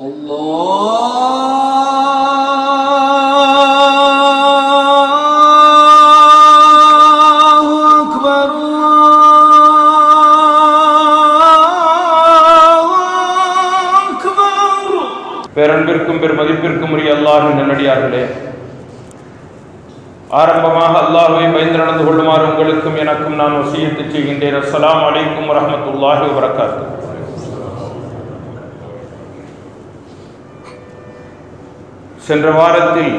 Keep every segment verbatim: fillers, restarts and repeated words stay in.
பேரன்பிற்கும் பெருமதிப்பிற்கும் உரிய அல்லாஹ்வின் நல்லடியார்களே, ஆரம்பமாக அல்லாஹ்வை பயந்து நடந்து கொள்ளுமாறு உங்களுக்கும் எனக்கும் நான் வசியத்து செய்கின்றேன். அஸ்ஸலாமு அலைக்கும் வரஹ்மத்துல்லாஹி வபரகாத்துஹு. சென்ற வாரத்தில்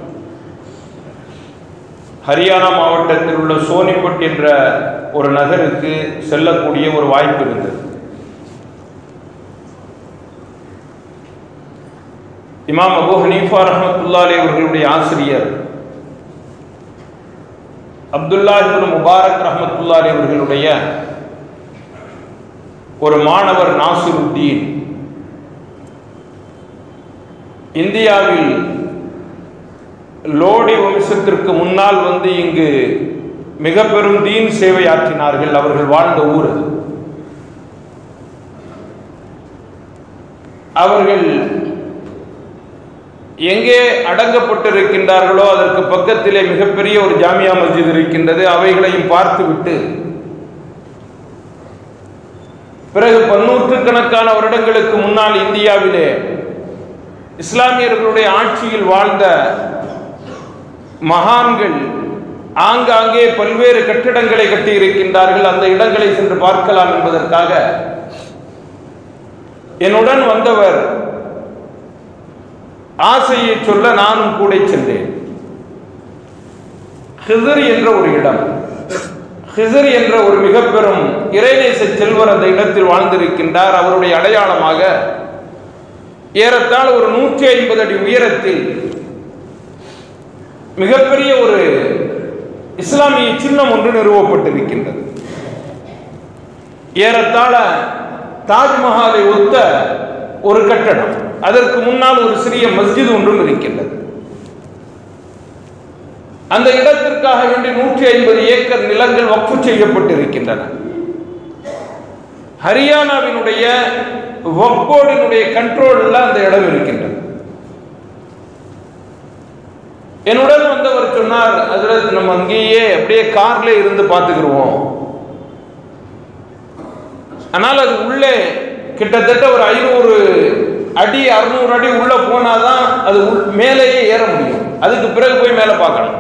ஹரியானா மாவட்டத்தில் உள்ள சோனிபட் என்ற ஒரு நகருக்கு செல்லக்கூடிய ஒரு வாய்ப்பு இருந்தது. இமாம் அபூ ஹனீஃபா ரஹ்மத்துல்லாஹி அலைஹி அவர்களுடைய ஆசிரியர் அப்துல்லா இப்னு முபாரக் ரஹ்மத்துல்லாஹி அலைஹி அவர்களுடைய ஒரு மாணவர் நாசிருத்தீன் இந்தியாவில் லோடி வம்சத்திற்கு முன்னால் வந்து இங்கு மிக பெரும் தீன் சேவை ஆற்றினார்கள். அவர்கள் வாழ்ந்த ஊர் அது. அவர்கள் எங்கே அடங்கப்பட்டிருக்கின்றார்களோ அதற்கு பக்கத்திலே மிகப்பெரிய ஒரு ஜாமியா மஸ்ஜித் இருக்கின்றது. அவைகளையும் பார்த்துவிட்டு பிறகு பன்னூற்றுக்கணக்கான வருடங்களுக்கு முன்னால் இந்தியாவிலே இஸ்லாமியர்களுடைய ஆட்சியில் வாழ்ந்த மகான்கள் ஆங்காங்கே பல்வேறு கட்டிடங்களை கட்டி இருக்கின்றார்கள். அந்த இடங்களை சென்று பார்க்கலாம் என்பதற்காக என்னுடன் வந்தவர் ஆசையை சொல்ல நானும் கூட சென்றேன். ஹிஸ்ர் என்ற ஒரு இடம், ஹிஸ்ர் என்ற ஒரு மிக பெரும் இறைநேச செல்வர் அந்த இடத்தில் வாழ்ந்திருக்கின்றார். அவருடைய அடையாளமாக ஏறத்தாழ ஒரு நூற்றி ஐம்பது அடி உயரத்தில் மிகப்பெரிய ஒரு இஸ்லாமிய சின்னம் ஒன்று நிறுவப்பட்டிருக்கின்றது. ஏறத்தாழ தாஜ்மஹாலை ஒத்த ஒரு கட்டடம், அதற்கு முன்னால் ஒரு சிறிய மஸ்ஜித் ஒன்றும் இருக்கின்றது. அந்த இடத்திற்காக வேண்டி நூற்றி ஐம்பது ஏக்கர் நிலங்கள் வக்ஃப் செய்யப்பட்டிருக்கின்றன. ஹரியானாவினுடைய வக்ஃப் போர்டினுடைய கண்ட்ரோல்ல அந்த இடம் இருக்கின்றது. என்னுடன் வந்தவர் சொன்னார், ஹஜ்ரத் நம்ம அங்கேயே அப்படியே கார்ல இருந்து பார்த்துக்கிடுவோம். ஆனால் அது உள்ளே கிட்டத்தட்ட ஒரு ஐநூறு அடி அறுநூறு அடி உள்ள போனாதான் அது மேலேயே ஏற முடியும். அதுக்கு பிறகு போய் மேலே பார்க்கலாம்.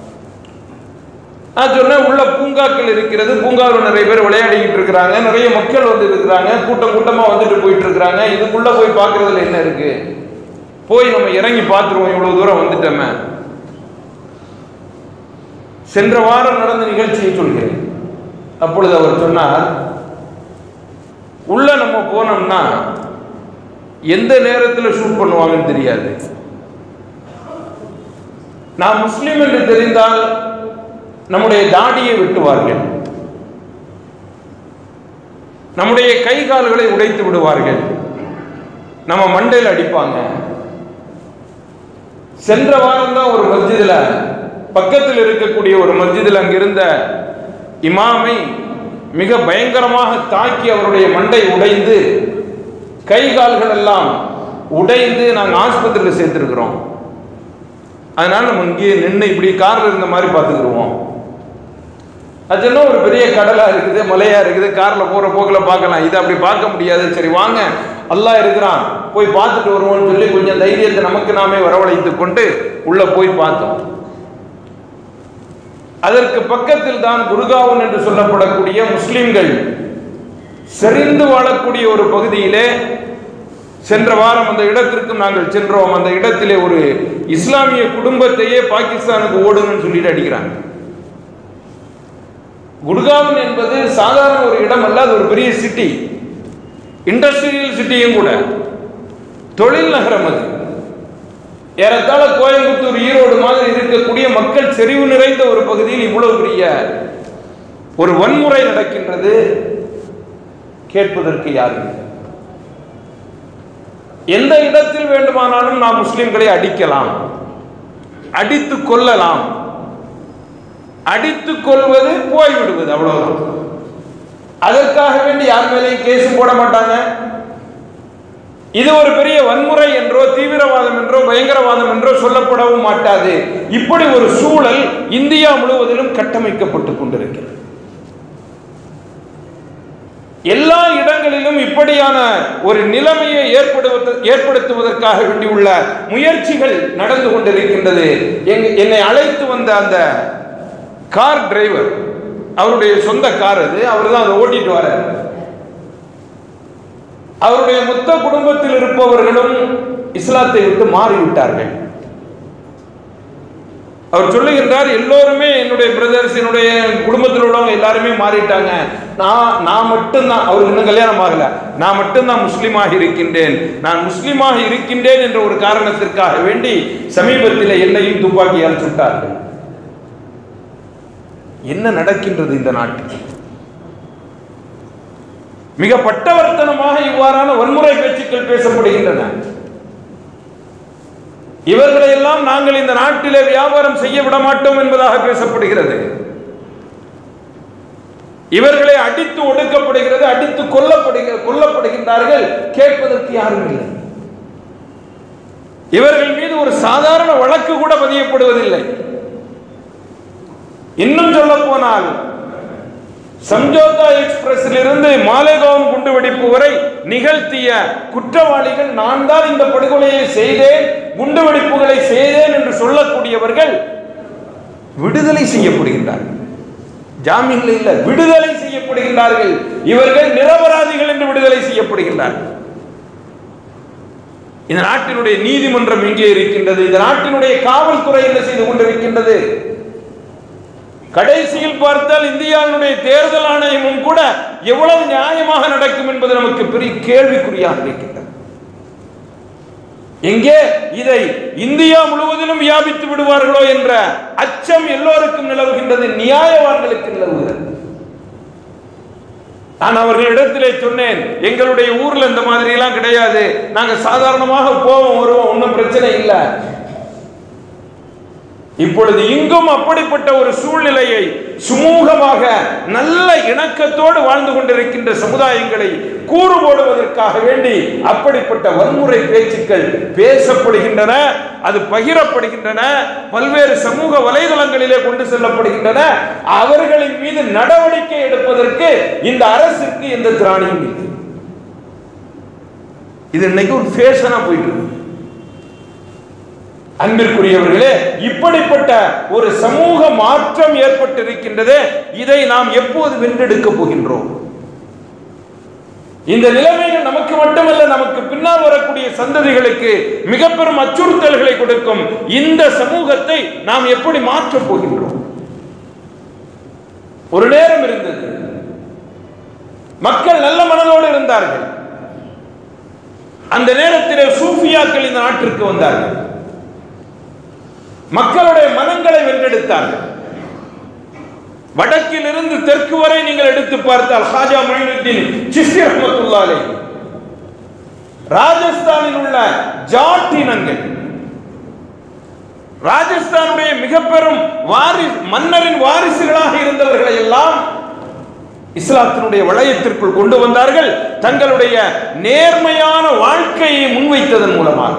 நான் சொன்னேன், உள்ள பூங்காக்கள் இருக்கிறது, பூங்காவில் நிறைய பேர் விளையாடிக்கிட்டு இருக்கிறாங்க, நிறைய மக்கள் வந்து இருக்கிறாங்க, கூட்டம் கூட்டமா வந்துட்டு போயிட்டு இருக்கிறாங்க. இதுக்குள்ள போய் பார்க்கறதுல என்ன இருக்கு, போய் நம்ம இறங்கி பார்த்துருவோம், இவ்வளவு தூரம் வந்துட்டோமே. சென்ற வாரம் நடந்த நிகழ்ச்சியை சொல்கிறேன். அப்பொழுது அவர் சொன்னார், உள்ள நம்ம போனோம்னா எந்த நேரத்தில் ஷூட் பண்ணுவாங்கன்னு தெரியாது. நான் முஸ்லிம் என்று தெரிந்தால் நம்முடைய தாடியை வெட்டுவார்கள், நம்முடைய கை கால்களை உடைத்து விடுவார்கள், நம்ம மண்டையில் அடிப்பாங்க. சென்ற வாரம் தான் ஒரு மஸ்ஜிதில், பக்கத்தில் இருக்கக்கூடிய ஒரு மஸ்ஜிதில் அங்கிருந்த இமாமை மிக பயங்கரமாக தாக்கி அவருடைய மண்டை உடைந்து கை கால்கள் எல்லாம் உடைந்து நாங்கள் ஆஸ்பத்திரியில் சேர்த்திருக்கிறோம். அதனால நம்ம இங்கே நின்று இப்படி காரில் இருந்த மாதிரி பார்த்துக்கிடுவோம். அதெல்லாம் ஒரு பெரிய கடலா இருக்குது, மலையா இருக்குது, கார்ல போற போக்கில் பார்க்கலாம். இதை அப்படி பார்க்க முடியாது. சரி வாங்க, அல்லாஹ் இருக்கிறான், போய் பார்த்துட்டு வருவோம்னு சொல்லி கொஞ்சம் தைரியத்தை நமக்கு நாமே வரவழைத்து கொண்டு உள்ள போய் பார்த்தோம். அதற்கு பக்கத்தில் தான் குர்காவன் என்று சொல்லப்படக்கூடிய முஸ்லிம்கள் செறிந்து வாழக்கூடிய ஒரு பகுதியிலே சென்ற வாரம் அந்த இடத்திற்கு நாங்கள் சென்றோம். அந்த இடத்திலே ஒரு இஸ்லாமிய குடும்பத்தையே பாகிஸ்தானுக்கு ஓடுங்கன்னு சொல்லிட்டு அடிக்கிறாங்க. குர்காவன் என்பது சாதாரண ஒரு இடம் அல்ல, அது ஒரு பெரிய சிட்டி, இண்டஸ்ட்ரியல் சிட்டியும் கூட, தொழில் நகரம். அது ஏறத்தாழ கோயம்புத்தூர், ஈரோடு மாதிரி இருக்கக்கூடிய மக்கள் செறிவு நிறைந்த ஒரு பகுதியில் இவ்வளவு பெரிய ஒரு வன்முறை நடக்கின்றது. கேட்பதற்கு யாரும் இல்லை. எந்த இடத்தில் வேண்டுமானாலும் நாம் முஸ்லிம்களை அடிக்கலாம், அடித்து கொள்ளலாம். அடித்துக் கொள்வது போய்விடுவது, அவ்வளவுதான். அதற்காக வேண்டி யார் மேலேயும் கேஸ் போட மாட்டாங்க, இது ஒரு பெரிய வன்முறை என்றோ தீவிரவாதம் என்றோ பயங்கரவாதம் என்றோ சொல்லப்படவும் மாட்டாது. இப்படி ஒரு சூழல் இந்தியா முழுவதிலும் கட்டமைக்கப்பட்டுக் கொண்டிருக்கிறது. எல்லா இடங்களிலும் இப்படியான ஒரு நிலைமையை ஏற்படுத்துவதற்காக வேண்டியுள்ள முயற்சிகள் நடந்து கொண்டிருக்கின்றது. என்னை அழைத்து வந்த அந்த கார் டிரைவர், அவருடைய சொந்த கார் அது, அவர் தான் அதை ஓட்டிட்டு வர. அவருடைய மொத்த குடும்பத்தில் இருப்பவர்களும் இஸ்லாத்தை விட்டு மாறிவிட்டார்கள். அவர் சொல்லுகின்றார், எல்லோருமே என்னுடைய பிரதர்ஸ், என்னுடைய குடும்பத்தில் உள்ளவங்க எல்லாருமே மாறிட்டாங்க. நான் நான் மட்டும்தான், அவருக்கு இன்னும் கல்யாணம் ஆகல, நான் மட்டும்தான் முஸ்லீமாக இருக்கின்றேன். நான் முஸ்லீமாக இருக்கின்றேன் என்ற ஒரு காரணத்திற்காக வேண்டி சமீபத்தில் என்னையும் துப்பாக்கியால் சுட்டார்கள். என்ன நடக்கின்றது இந்த நாட்டில்? மிக பட்டவர்த்தனமாக இவ்வாறான வன்முறை பேச்சுக்கள் பேசப்படுகின்றன. இவர்களை எல்லாம் நாங்கள் இந்த நாட்டிலே வியாபாரம் செய்ய விட மாட்டோம் என்பதாக பேசப்படுகிறது. இவர்களை அடித்து ஒடுக்கப்படுகிறது, அடித்து கொல்லப்படுகிற கொல்லப்படுகின்றார்கள். கேட்பதற்கு யாரும் இல்லை. இவர்கள் மீது ஒரு சாதாரண வழக்கு கூட பதியப்படுவதில்லை. இன்னும் சொல்ல போனால், சம்ஜோதா எக்ஸ்பிரஸில் இருந்து மாலேகான் குண்டுவெடிப்பு வரை நிகழ்த்திய குற்றவாளிகள், நான் தான் இந்த படுகொலையை செய்தேன், குண்டுவெடிப்புகளை செய்தேன் என்று சொல்லக்கூடியவர்கள் விடுதலை செய்யப்படுகின்றார்கள். ஜாமீன்ல இல்ல, விடுதலை செய்யப்படுகின்றார்கள். இவர்கள் நிரபராதிகள் என்று விடுதலை செய்யப்படுகின்றார்கள். இந்த நாட்டினுடைய நீதிமன்றம் எங்கே இருக்கின்றது? இந்த நாட்டினுடைய காவல்துறை என்ன செய்து கொண்டிருக்கின்றது? கடைசியில் பார்த்தால் இந்தியாவினுடைய தேர்தல் ஆணையமும் கூட எவ்வளவு நியாயமாக நடக்கும் என்பது நமக்கு பெரிய கேள்விக்குறியாக இருக்கின்றது. எங்கே இதை இந்தியா முழுவதிலும் வியாபித்து விடுவார்களோ என்ற அச்சம் எல்லோருக்கும் நிலவுகின்றது, நியாயவான்களுக்கு நிலவுகிறது. நான் அவர்களிடத்திலே சொன்னேன், எங்களுடைய ஊர்ல இந்த மாதிரி எல்லாம் கிடையாது, நாங்க சாதாரணமாக போவோம் வருவோம், ஒன்றும் பிரச்சனை இல்லை. இப்பொழுது இங்கும் அப்படிப்பட்ட ஒரு சூழ்நிலையை சுமூகமாக நல்ல இணக்கத்தோடு வாழ்ந்து கொண்டிருக்கின்ற சமுதாயங்களை கூறு போடுவதற்காக வேண்டி அப்படிப்பட்ட வன்முறை பேச்சுக்கள் பேசப்படுகின்றன, அது பகிரப்படுகின்றன, பல்வேறு சமூக வலைதளங்களிலே கொண்டு செல்லப்படுகின்றன. அவர்களின் மீது நடவடிக்கை எடுப்பதற்கு இந்த அரசுக்கு எந்த திராணியும் இல்லை. இது இன்னைக்கு ஒரு ஃபேஷனா போயிட்டு இருக்கு. அன்பிற்குரியவர்களே, இப்படிப்பட்ட ஒரு சமூக மாற்றம் ஏற்பட்டிருக்கின்றது. இதை நாம் எப்போது வென்றெடுக்க போகின்றோம்? இந்த நிலைமைகள் நமக்கு மட்டுமல்ல, நமக்கு பின்னால் வரக்கூடிய சந்ததிகளுக்கு மிக பெரும் அச்சுறுத்தல்களை கொடுக்கும். இந்த சமூகத்தை நாம் எப்படி மாற்றப் போகின்றோம்? ஒரு நேரம் இருந்தது, மக்கள் நல்ல மனதோடு இருந்தார்கள். அந்த நேரத்திலே சூஃபியாக்கள் இந்த நாட்டிற்கு வந்தார்கள், மக்களுடைய மனங்களை வென்றெடுத்தார்கள். வடக்கில் இருந்து தெற்கு வரை நீங்கள் எடுத்து பார்த்தால் ஹாஜா மொய்னுத்தீன் சிஸ்தி ரஹ்மத்துல்லாஹி அலைஹி, ராஜஸ்தானில் உள்ள ஜாட் இனங்கள், ராஜஸ்தானுடைய மிக பெரும் வாரிசு மன்னரின் வாரிசுகளாக இருந்தவர்களை எல்லாம் இஸ்லாத்தினுடைய வளையத்திற்குள் கொண்டு வந்தார்கள். தங்களுடைய நேர்மையான வாழ்க்கையை முன்வைத்ததன் மூலமாக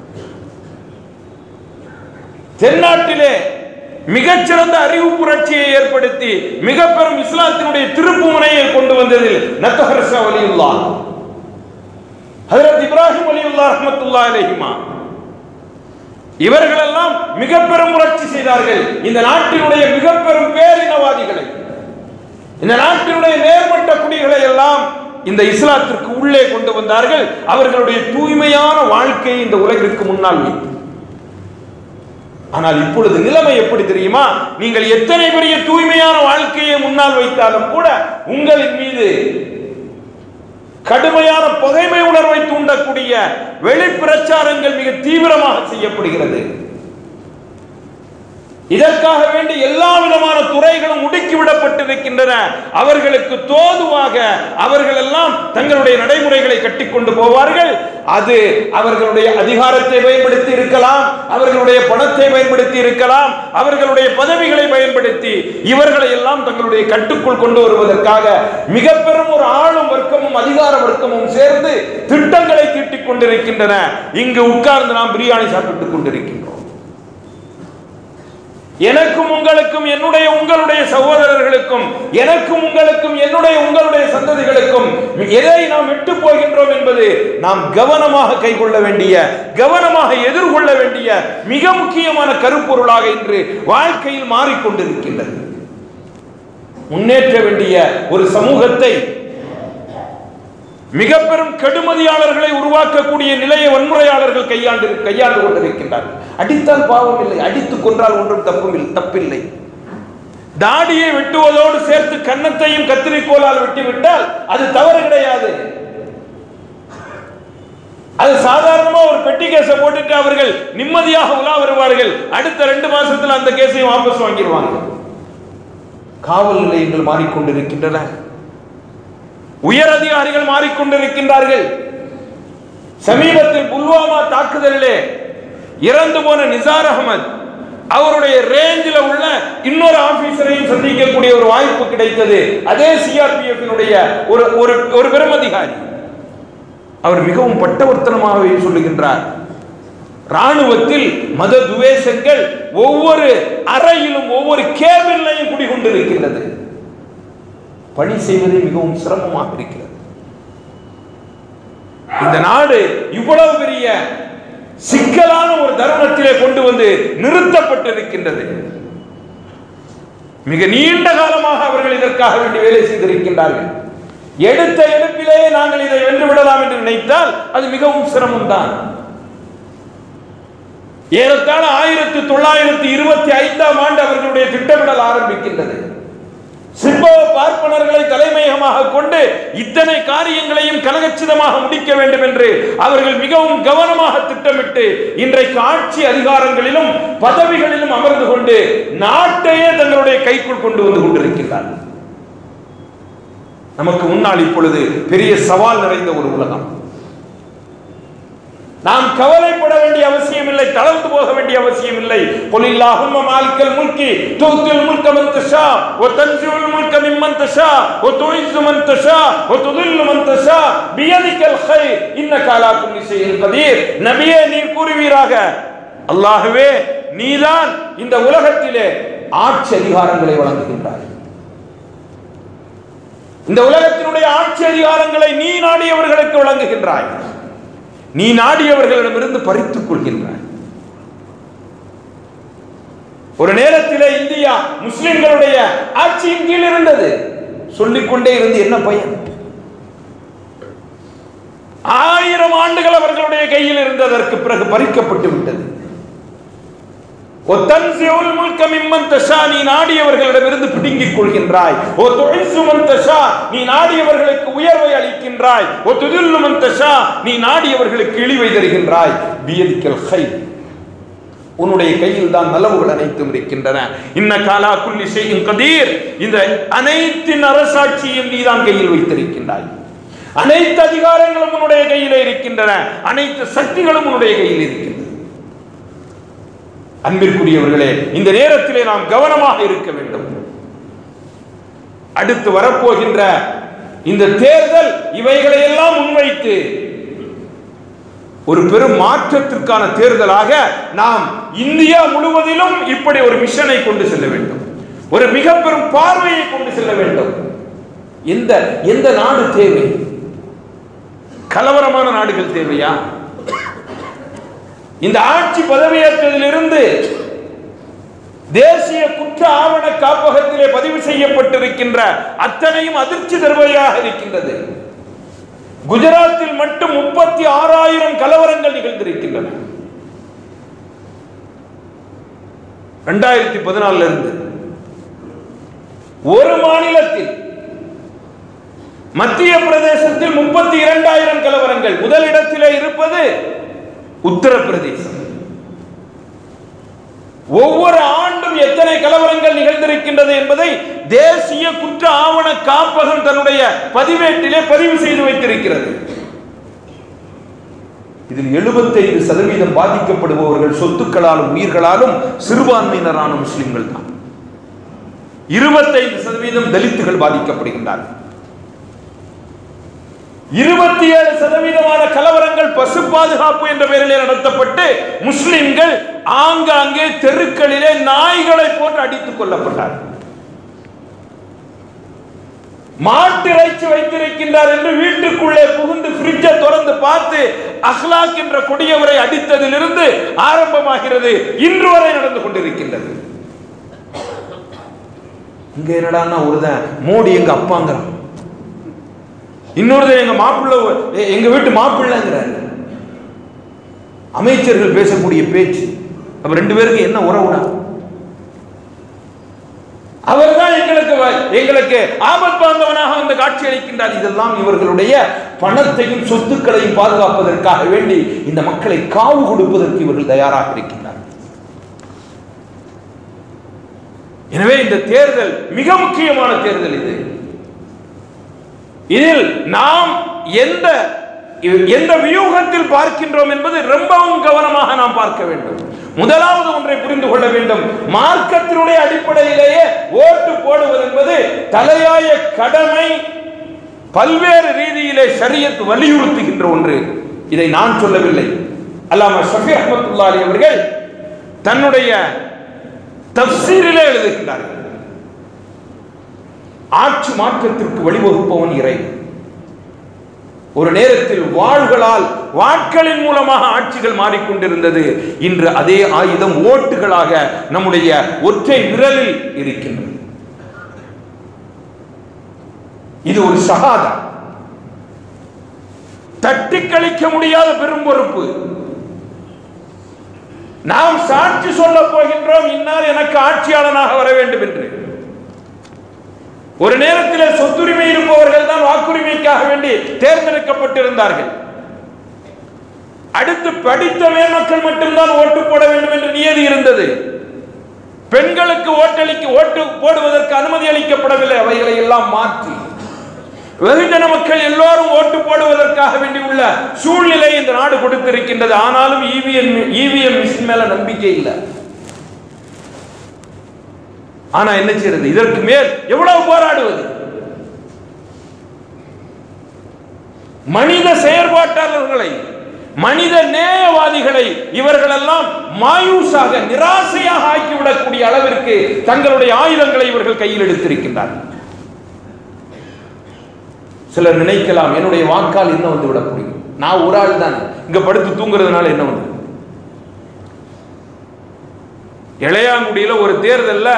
தென்னாட்டிலே மிகச்சிறந்த அறிவு புரட்சியை ஏற்படுத்தி மிக பெரும் இஸ்லாத்தினுடைய திருப்பு முனையை கொண்டு வந்ததில் நத்தஹர் ஷா வலியுல்லாஹ், ஹஜ்ரத் இப்ராஹிம் வலியுல்லாஹ் ரஹ்மத்துல்லாஹி அலைஹிமா, இவர்களெல்லாம் மிக பெரும் புரட்சி செய்தார்கள். இந்த நாட்டினுடைய மிக பெரும் பேரினவாதிகளை, இந்த நாட்டினுடைய நேர்மட்ட குடிகளை எல்லாம் இந்த இஸ்லாத்திற்கு உள்ளே கொண்டு வந்தார்கள். அவர்களுடைய தூய்மையான வாழ்க்கையை இந்த உலகிற்கு முன்னால் வைத்து. ஆனால் இப்பொழுது நிலைமை எப்படி தெரியுமா? நீங்கள் எத்தனை பெரிய தூய்மையான வாழ்க்கையை முன்னால் வைத்தாலும் கூட உங்களின் மீது கடுமையான பகைமை உணர்வை தூண்டக்கூடிய வெளிப்பிரச்சாரங்கள் மிக தீவிரமாக செய்யப்படுகிறது. இதற்காக வேண்டி எல்லா விதமான துறைகளும் முடுக்கிவிடப்பட்டிருக்கின்றன. அவர்களுக்கு தோதுவாக அவர்கள் எல்லாம் தங்களுடைய நடைமுறைகளை கட்டிக்கொண்டு போவார்கள். அது அவர்களுடைய அதிகாரத்தை பயன்படுத்தி இருக்கலாம், அவர்களுடைய பணத்தை பயன்படுத்தி இருக்கலாம், அவர்களுடைய பதவிகளை பயன்படுத்தி இவர்களை எல்லாம் தங்களுடைய கட்டுக்குள் கொண்டு வருவதற்காக மிக பெரும் ஒரு ஆளும் வர்க்கமும் அதிகார வர்க்கமும் சேர்ந்து திட்டங்களை தீட்டிக் கொண்டிருக்கின்றன. இங்கு உட்கார்ந்து நாம் பிரியாணி சாப்பிட்டுக் கொண்டிருக்கின்றோம். எனக்கும் உங்களுக்கும், என்னுடைய உங்களுடைய சகோதரர்களுக்கும், எனக்கும் உங்களுக்கும், என்னுடைய உங்களுடைய சந்ததிகளுக்கும் எதை நாம் விட்டு போகின்றோம் என்பது நாம் கவனமாக கைக்கொள்ள வேண்டிய, கவனமாக எதிர்கொள்ள வேண்டிய மிக முக்கியமான கருப்பொருளாக இன்று வாழ்க்கையில் மாறிக்கொண்டிருக்கின்றது. முன்னேற்ற வேண்டிய ஒரு சமூகத்தை மிக பெரும் கெடுமதியாளர்களை உருவாக்கக்கூடிய நிலையை வன்முறையாளர்கள் கையாண்டு கையாண்டு கொண்டிருக்கின்றார்கள். அடித்தால் பாவம் இல்லை, அடித்துக் கொன்றால் ஒன்றும் தப்பும் தப்பில்லை. தாடியை வெட்டுவதோடு சேர்த்து கன்னத்தையும் கத்திரிக்கோளால் வெட்டிவிட்டால் அது தவறு கிடையாது. அது சாதாரணமா ஒரு பெட்டி கேஸை போட்டுட்டு அவர்கள் நிம்மதியாக உலா வருவார்கள். அடுத்த ரெண்டு மாசத்துல அந்த கேஸையும் வாபஸ் வாங்கிடுவாங்க. காவல் நிலையங்கள் மாறிக்கொண்டிருக்கின்றன, உயர் அதிகாரிகள் மாறிக்கொண்டிருக்கின்றார்கள். சமீபத்தில் புல்வாமா தாக்குதலிலே இறந்து போன நிசார் அகமது அவருடைய ரேஞ்சில் உள்ள இன்னொரு ஆபீசரையும் சந்திக்கக்கூடிய ஒரு வாய்ப்பு கிடைத்தது. அதே சிஆர்பிஎஃப் ஒரு ஒரு பெரும் அதிகாரி. அவர் மிகவும் பட்டவர்த்தனமாகவே சொல்லுகின்றார், ராணுவத்தில் மத துவேஷங்கள் ஒவ்வொரு அறையிலும் ஒவ்வொரு கேபின்லையும் குடிகொண்டிருக்கின்றது. பணி செய்வது மிகவும் சிரமமாக இருக்கிறது. இந்த நாடு இவ்வளவு பெரிய சிக்கலான ஒரு தருணத்திலே கொண்டு வந்து நிறுத்தப்பட்டிருக்கின்றது. மிக நீண்ட காலமாக அவர்கள் இதற்காக வேண்டி வேலை செய்திருக்கின்றார்கள். எடுத்த எடுப்பிலேயே நாங்கள் இதை வென்று விடலாம் என்று நினைத்தால் அது மிகவும் சிரமம்தான். ஏறத்தாழ ஆயிரத்தி தொள்ளாயிரத்தி இருபத்தி ஐந்தாம் ஆண்டு அவர்களுடைய திட்டமிடல் ஆரம்பிக்கின்றது. சிற்ப பார்ப்பனர்களை தலைமையகமாக கொண்டு இத்தனை காரியங்களையும் கனகச்சிதமாக முடிக்க வேண்டும் என்று அவர்கள் மிகவும் கவனமாக திட்டமிட்டு இன்றைக்கு ஆட்சி அதிகாரங்களிலும் பதவிகளிலும் அமர்ந்து கொண்டு நாட்டையே தங்களுடைய கைக்குள் கொண்டு வந்து கொண்டிருக்கிறார்கள். நமக்கு முன்னால் இப்பொழுது பெரிய சவால் நிறைந்த ஒரு உலகம். நாம் கவலைப்பட வேண்டிய அவசியம் இல்லை, தளர்ந்து போக வேண்டிய அவசியம் இல்லை. குலில்லாஹும்ம மாலிக்கல் முல்கி துத்தில் முல்க மன் தஷா வ தன்ஸிஉல் முல்க மிம்மன் தஷா வ துஇஸ்ஸு மன் தஷா வ துதில்லு மன் தஷா பியதிகல் கைர் இன்னக அலா குல்லி ஷைஇன் கதீர். நபியே, நீர் கூறுவீராக, அல்லாஹ்வே, நீதான் இந்த உலகத்திலே ஆட்சி அதிகாரங்களை வழங்குகின்றாய். இந்த உலகத்தினுடைய ஆட்சி அதிகாரங்களை நீ நாடியவர்களுக்கு வழங்குகின்றாய், நீ நாடியவர்களிடமிருந்து பறித்துக் கொள்கின்றாய். ஒரு நேரத்திலே இந்தியா முஸ்லிம்களுடைய ஆட்சியின் கீழ் இருந்தது. சொல்லிக்கொண்டே இருந்து என்ன பயன்? ஆயிரம் ஆண்டுகள் அவர்களுடைய கையில் இருந்ததற்கு பிறகு பறிக்கப்பட்டு விட்டது. நீ நாடியவர்களிடமிருந்து பிடுங்கிக் கொள்கின்றாய். நீ நாடியவர்களுக்கு உயர்வை அளிக்கின்றாய். நீ நாடியவர்களுக்கு இழிவை தருகின்றாய். உன்னுடைய கையில் தான் நலவுகள் அனைத்தும் இருக்கின்றன. இன்னக அலா குல்லி ஷைஇன் கதீர். இந்த அனைத்தின் அரசாட்சியும் நீதான் கையில் வைத்திருக்கின்றாய். அனைத்து அதிகாரங்களும் உன்னுடைய கையிலே இருக்கின்றன. அனைத்து சக்திகளும் உன்னுடைய கையில் இருக்கின்றன. அன்பிற்குரியவர்களே, இந்த நேரத்திலே நாம் கவனமாக இருக்க வேண்டும். அடுத்து வரப்போகின்ற இந்த தேர்தல் இவைகளை எல்லாம் முன்வைத்து ஒரு பெரும் மாற்றத்திற்கான தேர்தலாக நாம் இந்தியா முழுவதிலும் இப்படி ஒரு மிஷனை கொண்டு செல்ல வேண்டும். ஒரு மிக பெரும் பார்வையை கொண்டு செல்ல வேண்டும். எந்த எந்த நாடு தேவை? கலவரமான நாடுகள் தேவையா? இந்த ஆட்சி பதவியேற்றதிலிருந்து தேசிய குற்ற ஆவண காப்பகத்திலே பதிவு செய்யப்பட்டிருக்கின்ற அத்தனையும் அதிர்ச்சி தருவையாக இருக்கின்றது. குஜராத்தில் மட்டும் முப்பத்தி ஆறாயிரம் கலவரங்கள் நிகழ்ந்திருக்கின்றன. இரண்டாயிரத்தி பதினாலுல இருந்து ஒரு மாநிலத்தில் மத்திய பிரதேசத்தில் முப்பத்தி இரண்டாயிரம் கலவரங்கள். முதலிடத்திலே இருப்பது உத்தரப்பிரதேசம். ஒவ்வொரு ஆண்டும் எத்தனை கலவரங்கள் நிகழ்ந்திருக்கின்றது என்பதை தேசிய குற்ற ஆவண காப்பகம் தன்னுடைய பதிவேட்டிலே பதிவு செய்து வைத்திருக்கிறது. இதில் எழுபத்தைந்து சதவீதம் பாதிக்கப்படுபவர்கள் சொத்துக்களாலும் உயிர்களாலும் சிறுபான்மையினரான முஸ்லிம்கள் தான். இருபத்தைந்து சதவீதம் தலித்துகள் பாதிக்கப்படுகின்றார்கள். இருபத்தி ஏழு சதவீதமான கலவரங்கள் பசு பாதுகாப்பு என்ற பெயரிலே நடத்தப்பட்டு முஸ்லிம்கள் ஆங்காங்கே தெருக்களிலே நாய்களை போட்டு அடித்துக் கொல்லப்பட்டார்கள். மாட்டு இறைச்சி வைத்திருக்கின்றார் என்று வீட்டுக்குள்ளே புகுந்து ஃப்ரிட்ஜை திறந்து பார்த்து அஹ்லாக் என்ற கொடியவரை அடித்ததிலிருந்து ஆரம்பமாகிறது, இன்று வரை நடந்து கொண்டிருக்கின்றது. இங்க என்னடான்னா ஒருதான் மோடி எங்க அப்பாங்கிறான், இன்னொருதான் எங்க மாப்பிள்ள எங்க வீட்டு மாப்பிள்ளைங்கிறாரு. அமைச்சர்கள் பேசக்கூடிய பேச்சு, அப்ப ரெண்டு பேருக்கு என்ன உறவுடா? அவர்தான் எங்களுக்கு எங்களுக்கு ஆபத் பாந்தவனாக வந்து காட்சி அளிக்கின்றார். இதெல்லாம் இவர்களுடைய பணத்தையும் சொத்துக்களையும் பாதுகாப்பதற்காக வேண்டி இந்த மக்களை காவு கொடுப்பதற்கு இவர்கள் தயாராக இருக்கின்றார். எனவே இந்த தேர்தல் மிக முக்கியமான தேர்தல். இது இதில் நாம் எந்த எந்த வியூகத்தில் பார்க்கின்றோம் என்பது ரொம்பவும் கவனமாக நாம் பார்க்க வேண்டும். முதலாவது ஒன்றை புரிந்து கொள்ள வேண்டும், மார்க்கத்தினுடைய அடிப்படையிலேயே ஓட்டு போடுவது என்பது தலையாய கடமை, பல்வேறு ரீதியிலே ஷரியத் வலியுறுத்துகின்ற ஒன்று. இதை நான் சொல்லவில்லை, அல்லாமா ஷஃபி ரஹ்மத்துல்லாஹி அவர்கள் தன்னுடைய தஃப்சீரிலே எழுதுகின்றார்கள். ஆட்சி மாற்றத்திற்கு வழிவகுப்பவன் இறைவன். ஒரு நேரத்தில் வாள்களால் வாட்களின் மூலமாக ஆட்சிகள் மாறிக்கொண்டிருந்தது. இன்று அதே ஆயுதம் ஓட்டுகளாக நம்முடைய ஒற்றை விரலில் இருக்கின்றது. இது ஒரு ஷஹாதா, தட்டி கழிக்க முடியாத பெரும் பொறுப்பு. நாம் சாட்சி சொல்ல போகின்றோம், இன்னார் எனக்கு ஆட்சியாளனாக வர வேண்டும் என்று. ஒரு நேரத்தில் சொத்துரிமை இருப்பவர்கள் தான் வாக்குரிமைக்காக வேண்டி தேர்ந்தெடுக்கப்பட்டிருந்தார்கள். அடுத்து படித்த மேல் மட்டும்தான் ஓட்டு போட வேண்டும் என்று நியதி இருந்தது. பெண்களுக்கு ஓட்டளிக்க ஓட்டு போடுவதற்கு அனுமதி அளிக்கப்படவில்லை. அவைகளை எல்லாம் மாற்றி வெகுஜன மக்கள் எல்லோரும் ஓட்டு போடுவதற்காக வேண்டி உள்ள சூழ்நிலை இந்த நாடு கொடுத்திருக்கின்றது. ஆனாலும் இவிஎம் இவிஎம் மிஷின் மேல நம்பிக்கை இல்லை. ஆனா என்ன செய்யறது? இதற்கு மேல் எவ்வளவு போராடுவது? மனித செயற்பாட்டாளர்களை, மனித நேயவாதிகளை இவர்களெல்லாம் மாயூசாக நிராசையாக ஆக்கிவிடக்கூடிய அளவிற்கு தங்களுடைய ஆயுதங்களை இவர்கள் கையில் எடுத்திருக்கின்றார்கள். சிலர் நினைக்கலாம், என்னுடைய வாக்கால் என்ன வந்து விட முடியும், நான் ஒரு ஆள் தான் இங்க படுத்து தூங்குறதுனால என்ன வந்து. இளையாங்குடியில ஒரு தேர்தல்ல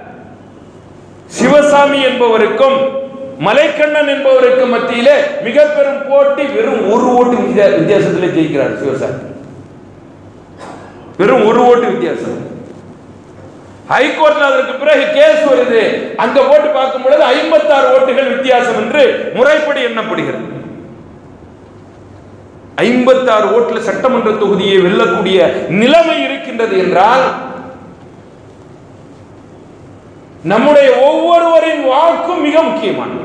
சிவசாமி என்பவருக்கும் மலைக்கண்ணன் என்பவருக்கும் மத்தியிலே மிக பெரும் போட்டி. வெறும் ஒரு ஓட்டு வித்தியாசத்தில் ஜெயிக்கிறார் சிவசாமி. வெறும் ஒரு ஓட்டு வித்தியாசம். ஹைகோர்ட்ல அதற்கு பிறகு கேஸ் வருது. அங்க போட்டு பார்க்கும் பொழுது ஐம்பத்தி ஆறு ஓட்டுகள் வித்தியாசம் என்று முறைப்படி எண்ணப்படுகிறது. ஐம்பத்தி ஆறு ஓட்டுல சட்டமன்ற தொகுதியை வெல்லக்கூடிய நிலைமை இருக்கின்றது என்றால் நம்முடைய ஒவ்வொருவரின் வாக்கும் மிக முக்கியமானது.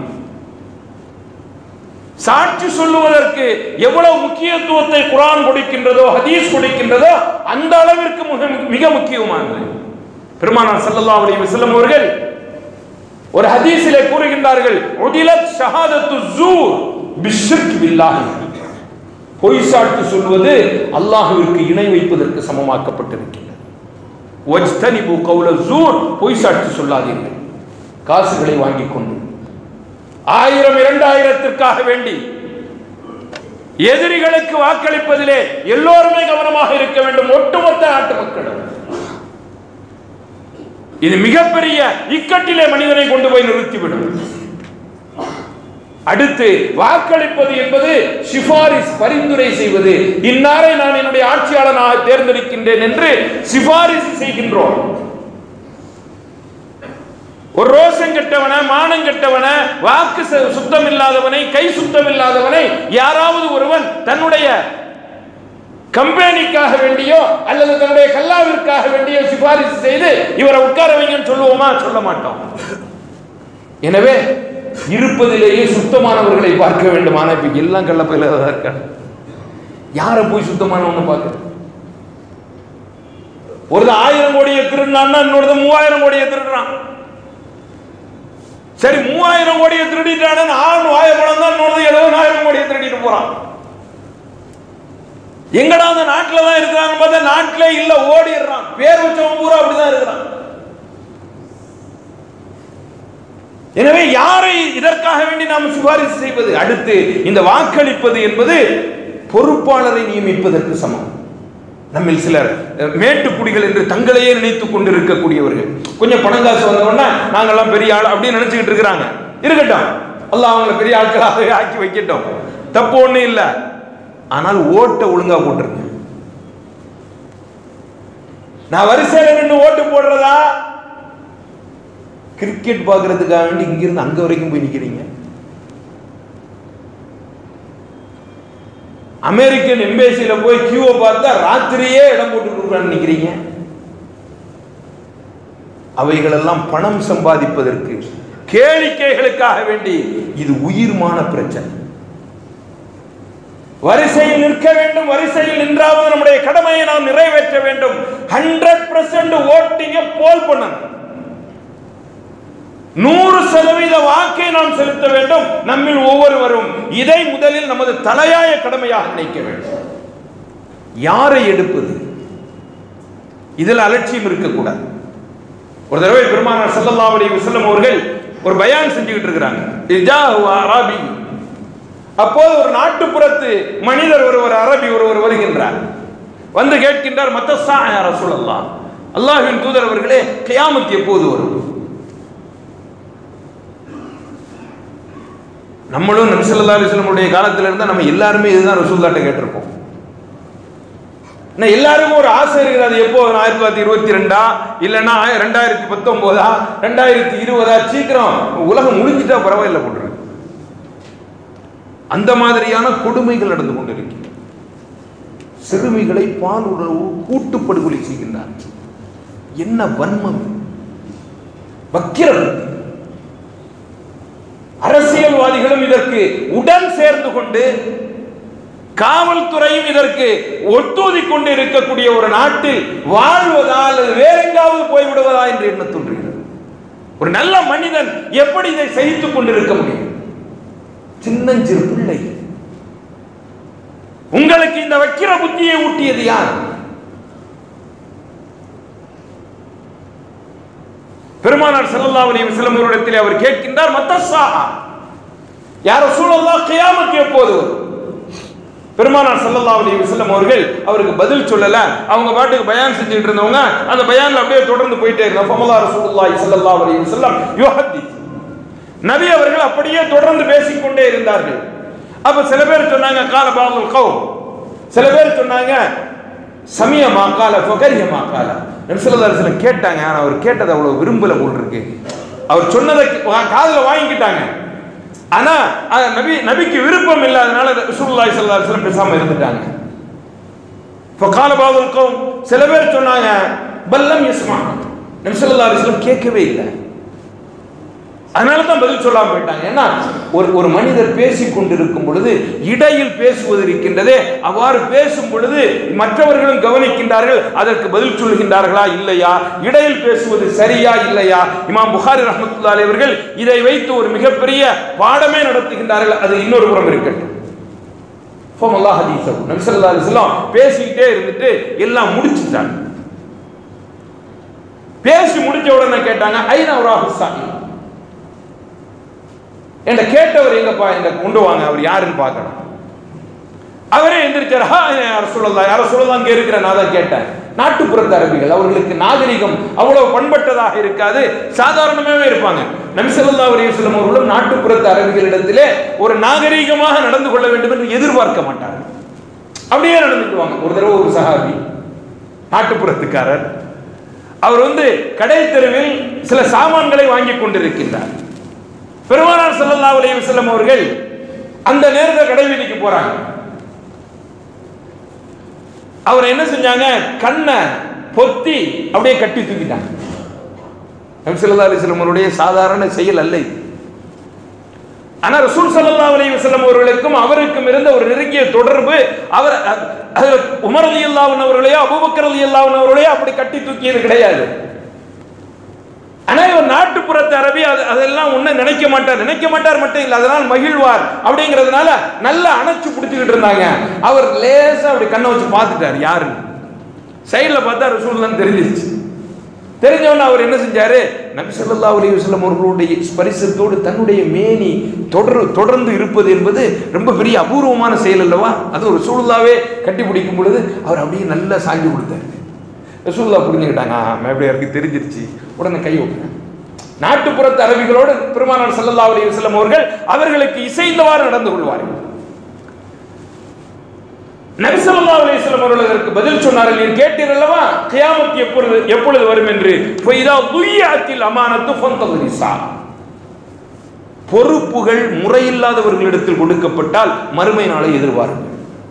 சாட்சி சொல்லுவதற்கு எவ்வளவு முக்கியத்துவத்தை குர்ஆன் கொடுக்கின்றதோ, ஹதீஸ் கொடுக்கின்றதோ, அந்த அளவிற்கு மிக முக்கியமானது. பெருமானார் ஸல்லல்லாஹு அலைஹி வஸல்லம் அவர்கள் ஒரு ஹதீஸிலே கூறுகின்றார்கள், உதிலத் ஷஹாதத்து ஸூர் பிஷ்ரிக் பில்லாஹ். பொய் சாட்சி சொல்வது அல்லாஹ்விற்கு இணை வைப்பதற்கு சமமாக்கப்பட்டிருக்கிறது. வஜ்தனிபு கௌல ஸூர், பொய் சாட்சி சொல்லாதீர்கள். காசுகளை வாங்கிக் கொண்டு ஆயிரம் இரண்டாயிரத்திற்காக வேண்டி எதிரிகளுக்கு வாக்களிப்பதிலே எல்லோருமே கவனமாக இருக்க வேண்டும், ஒட்டுமொத்த நாட்டு மக்களும். இது மிகப்பெரிய இக்கட்டிலே மனிதனை கொண்டு போய் நிறுத்திவிடும். அடுத்து வாக்களிப்பது என்பது சிபாரிஸ், பரிந்துரை செய்வது. இன்னாரை நான் என்னுடைய ஆட்சியாளனாக தேர்ந்தெடுக்கின்றேன் என்று சிபாரிசு செய்கின்றோம். ஒரு ரோஷம் கெட்டவன, மானம் கெட்டவன, வாக்கு சுத்தம் இல்லாதவனை, கை சுத்தம் இல்லாதவனை யாராவது ஒருவன் தன்னுடைய கம்பெனிக்காக வேண்டியோ அல்லது தன்னுடைய கல்லாவிற்காக வேண்டியோ சிபாரிசு செய்து இவரை உட்கார வைங்கன்னு சொல்லுவோமா? சொல்ல மாட்டோம். எனவே இருப்பதிலேயே சுத்தமானவர்களை பார்க்க வேண்டும். ஆனால் இப்ப எல்லாம் கள்ளப்பையில தான் இருக்காங்க. யாரை போய் சுத்தமானவன்னு பார்க்க? ஒரு ஆயிரம் கோடியை திருடினான்னா இன்னொரு மூவாயிரம் கோடியை திருடுறான். சரி, மூவாயிரம் கோடியை திருடிட்டான ஆறு ஆயிரம் பணம் தான் இன்னொரு எழுபதாயிரம் கோடியை திருடிட்டு போறான். எங்கடா அந்த நாட்டில் தான் இருக்கிறான்னு பார்த்தா நாட்டிலே இல்ல, ஓடிடுறான். பேர் வச்சவன் பூரா அப்படிதான் இருக்கிறான். எனவே யாரை இதற்காக வேண்டி நாம் சிபாரிசு செய்வது? அடுத்து இந்த வாக்களிப்பது என்பது பொறுப்பாளரை நியமிப்பதற்கு சமம். நம்மில் சிலர் மேட்டுக்குடிகள் என்று தங்களையே நினைத்துக் கொண்டிருக்கக்கூடியவர்கள், கொஞ்சம் பணங்காசு வந்தவொன்னா நாங்கெல்லாம் பெரிய ஆள் அப்படின்னு நினைச்சுக்கிட்டு இருக்கிறாங்க. இருக்கட்டும், அல்லாஹ் அவங்களை பெரிய ஆட்களாக ஆக்கி வைக்கட்டும், தப்பு ஒண்ணும் இல்லை. ஆனால் ஓட்டை ஒழுங்கா போட்டுருங்க. நான் வரிசையில் நின்று ஓட்டு போடுறதா கிரிக்கெட் பார்க்கறதுக்காக வேண்டி இங்கிருந்து அங்க வரைக்கும் போய் நிக்கிறீங்க? அமெரிக்கன் எம்பேசியில போய் கியூவை பார்த்தா ராத்திரியே இடம் போட்டு நிக்கிறீங்க. அவைகளெல்லாம் பணம் சம்பாதிப்பதற்கு, கேளிக்கைகளுக்காக வேண்டி இது உயிர்மான பிரச்சனை. வரிசையில் நிற்க வேண்டும், வரிசையில் நின்றாவது நம்முடைய கடமையை நாம் நிறைவேற்ற வேண்டும். ஹண்ட்ரட் பர்சன்ட் ஓட்டிங்க போல் பண்ணணும். நூறு சதவீத வாக்கை நாம் செலுத்த வேண்டும். நம்மில் ஒவ்வொருவரும் இதை முதலில் நமது தலையாய கடமையாக நினைக்க வேண்டும். யாரை எடுப்பது, இதில் அலட்சியம் இருக்கக்கூடாது. ஒரு தடவை பெருமானார் ஸல்லல்லாஹு அலைஹி வஸல்லம் அவர்கள் ஒரு பயான் செஞ்சுக்கிட்டு இருக்கிறாங்க. அராபி, அப்போது ஒரு நாட்டுப்புறத்து மனிதர் ஒருவர், அரபி ஒருவர் வருகின்றார். வந்து கேட்கின்றார், மத்தஸ்ஸா யா ரசூலல்லாஹ், அல்லாஹ்வின் தூதர் அவர்களே, கியாமத் எப்போது வரும்? நம்மளும் நபி ஸல்லல்லாஹு அலைஹி வஸல்லம் உடைய காலத்துல இருந்தா நம்ம எல்லாருமே இதுதான் ரசூலுல்லாஹ்ட்ட கேட்டிருப்போம். எல்லாருக்கும் ஒரு ஆசை இருக்கிறது, எப்போ ஆயிரத்தி தொள்ளாயிரத்தி இருபத்தி ரெண்டா இல்லைன்னா ரெண்டாயிரத்தி பத்தொன்பதா ரெண்டாயிரத்தி இருபதா, சீக்கிரம் உலகம் முடிஞ்சிட்டா பரவாயில்லை போட்டுரு. அந்த மாதிரியான கொடுமைகள் நடந்து கொண்டிருக்கிறது. சிறுமிகளை பால் உணவு கூட்டு படுகொலை செய்கின்றார். என்ன வன்மம், வக்கிரம்! அரசியல்வாதிகளும் இதற்கு உடன் சேர்ந்து கொண்டு, காவல்துறையும் இதற்கு ஒத்துழைத்துக் கொண்டு இருக்கக்கூடிய ஒரு நாட்டில் வாழ்வதா அல்லது வேற எங்காவது போய்விடுவதா என்று எண்ண தோன்றுகிறது. ஒரு நல்ல மனிதன் எப்படி இதை சகித்துக் கொண்டிருக்க முடியும்? சின்னஞ்சிறு பிள்ளை. உங்களுக்கு இந்த வக்கிர புத்தியை ஊட்டியது யார்? பெருமானார் ஸல்லல்லாஹு அலைஹி வஸல்லம் அவரிடத்தில் அவர் கேட்கின்றார், மத்தஸ்ஸா யா ரசூலல்லாஹ், கியாமத் எப்போது வரும்? பெருமானார் ஸல்லல்லாஹு அலைஹி வஸல்லம் அவர்கள் அவருக்கு பதில் சொல்லல. அவங்க பாட்டுக்கு பயான் செஞ்சுட்டு இருந்தவங்க அந்த பயான்ல அப்படியே தொடர்ந்து போயிட்டே இருந்தாங்க. ஃபமல்லா ரசூலுல்லாஹி ஸல்லல்லாஹு அலைஹி வஸல்லம் யுஹத்தி, நபி அவர்கள் அப்படியே தொடர்ந்து பேசிக்கொண்டே இருந்தார்கள். அப்ப சில பேர் சொன்னாங்க கால பாதுல் கௌம், சில பேர் சொன்னாங்க சமிய மாகால ஃபகரிய மாகால. நபி ஸல்லல்லாஹு அலைஹி வஸல்லம் கேட்டாங்க, ஆனா அவர் கேட்டதை அவ்வளவு விரும்பல போல் இருக்கு. அவர் சொன்னதை காதுல வாங்கிக்கிட்டாங்க, ஆனா நபி நபிக்கு விருப்பம் இல்லாதனால ரசூலுல்லாஹி ஸல்லல்லாஹு அலைஹி வஸல்லம் பேசாம இருந்துட்டாங்க. ஃபகால பாதுல் கௌம், சில பேர் சொன்னாங்க பல்லம் யஸ்மா, நபி ஸல்லல்லாஹு அலைஹி வஸல்லம் கேட்கவே இல்லை, அதனால தான் பதில் சொல்லாம போயிட்டாங்க. ஏன்னா ஒரு ஒரு மனிதர் பேசிக் கொண்டிருக்கும் பொழுது இடையில் பேசுவது இருக்கின்றதே, அவ்வாறு பேசும் பொழுது மற்றவர்களும் கவனிக்கின்றார்கள், அதற்கு பதில் சொல்கின்றார்களா இல்லையா, இடையில் பேசுவது சரியா இல்லையா. இமாம் புகாரி ரஹ்மத்துல்லாஹி அலைஹி அவர்கள் இதை வைத்து ஒரு மிகப்பெரிய பாடமே நடத்துகின்றார்கள். அது இன்னொரு புறம் இருக்கட்டும். ஃபமல்லாஹ் ஹதீஸஹு, நபி ஸல்லல்லாஹு அலைஹி வஸல்லம் பேசிக்கிட்டே இருந்துட்டு எல்லாம் முடிச்சிட்டாங்க. பேசி முடிச்ச உடனே கேட்டாங்க, ஐனா உராஹு ஸாஹி, என்ன கேட்டவர் எங்கப்பா, என்ன கொண்டு வாங்க, அவர் யாருன்னு பார்க்கணும். அவரே எந்திரிச்சார், ரசூலுல்லாஹ் யா ரசூலுல்லாஹ் அங்கே இருக்கிற நான் தான் கேட்டேன். நாட்டுப்புறத்து அரபிகள், அவர்களுக்கு நாகரிகம் அவ்வளவு பண்பட்டதாக இருக்காது, சாதாரணமாகவே இருப்பாங்க. நபி ஸல்லல்லாஹு அலைஹி வஸல்லம் அவர்களும் நாட்டுப்புறத்து அரபிகளிடத்திலே ஒரு நாகரிகமாக நடந்து கொள்ள வேண்டும் என்று எதிர்பார்க்க மாட்டார்கள், அப்படியே நடந்துக்குவாங்க. ஒரு தடவை ஒரு சஹாபி நாட்டுப்புறத்துக்காரர், அவர் வந்து கடை தெருவில் சில சாமான்களை வாங்கி கொண்டிருக்கின்றார். பெருமானார் ஸல்லல்லாஹு அலைஹி வஸல்லம் அவர்கள் அந்த நேரத்தில் கடை வீதிக்கு போறாங்க. அவர் என்ன செஞ்சாங்க, கண்ணை பொத்தி அப்படியே கட்டி தூக்கிட்டாங்க. நபி ஸல்லல்லாஹு அலைஹி வஸல்லம் அவருடைய சாதாரண செயல் அல்ல இது. ஆனா ரசூல் ஸல்லல்லாஹு அலைஹி வஸல்லம் அவர்களுக்கும் அவருக்கும் இருந்த ஒரு நெருங்கிய தொடர்பு, அவர் உமர் ரலியல்லாஹு அன்ஹு அவர்களையோ அபூபக்கர் ரலியல்லாஹு அன்ஹு அவர்களையோ அப்படி கட்டி தூக்கியது கிடையாது. ஆனா இவர் நாட்டுப்புறத்து அரபி அதெல்லாம் ஒண்ணு நினைக்க மாட்டார், நினைக்க மாட்டார் மட்டும் இல்ல, அதனால் மகிழ்வார் அப்படிங்கிறதுனால நல்லா அணைச்சு பிடிச்சுக்கிட்டு இருந்தாங்க. அவர் லேசா அப்படி கண்ணை வச்சு பார்த்துட்டார் யாருன்னு. சைடுல பார்த்தா ரசூலுல்லாஹ் தெரிஞ்சிருச்சு. தெரிஞ்சவன அவர் என்ன செஞ்சாரு, நபி ஸல்லல்லாஹு அலைஹி வஸல்லம் அவர்களுடைய ஸ்பரிசத்தோடு தன்னுடைய மேனி தொடர் தொடர்ந்து இருப்பது என்பது ரொம்ப பெரிய அபூர்வமான செயல் அல்லவா. அது ஒரு ரசூலுல்லாஹ்வே கட்டி பிடிக்கும் பொழுது அவர் அப்படியே நல்லா சாஞ்சி கொடுத்தாரு. ரசூலுல்லாஹ் புரிஞ்சுக்கிட்டாங்க, எப்படி இருக்கு தெரிஞ்சிருச்சு, உடனே கை விட்டாங்க. நாட்டுப்புறத்து அரபிகளோடு பெருமானார் ஸல்லல்லாஹு அலைஹி வஸல்லம் அவர்கள் அவர்களுக்கு இசைந்தவாறு நடந்து கொள்வார்கள். நபி ஸல்லல்லாஹு அலைஹி வஸல்லம் அவர்கள் அதற்கு பதில் சொன்னார்கள், நீர் கேட்டீர் அல்லவா கியாமத் எப்பொழுது எப்பொழுது வரும் என்று. ஃபைதா துய்யாத்தில் அமானத்து ஃபந்தலிஸா, பொறுப்புகள் முறையில்லாதவர்களிடத்தில் கொடுக்கப்பட்டால் மறுமை நாளை எதிர்பாருங்கள்.